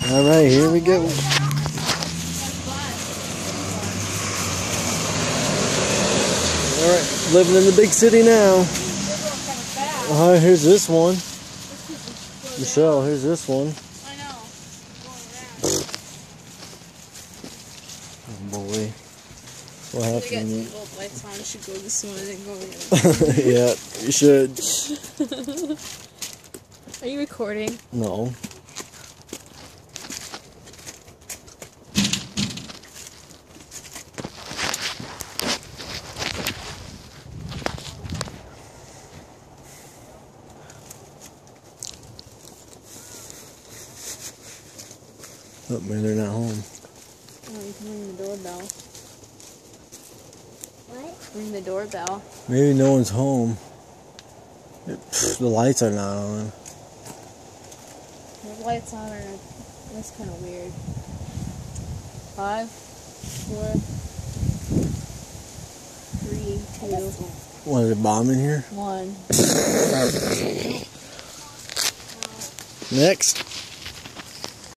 Alright, here we go. Alright, living in the big city now. Here's this one. Michelle, here's this one. I know. Oh boy. What happened? We got both lights on. We should go this one and go the Yeah, you should. other. Are you recording? No. Oh, maybe they're not home. Oh, you can ring the doorbell. What? Ring the doorbell. Maybe no one's home. The lights are not on. The lights on are. That's kind of weird. 5, 4, 3, 2, What, is it bombing here? 1. Next.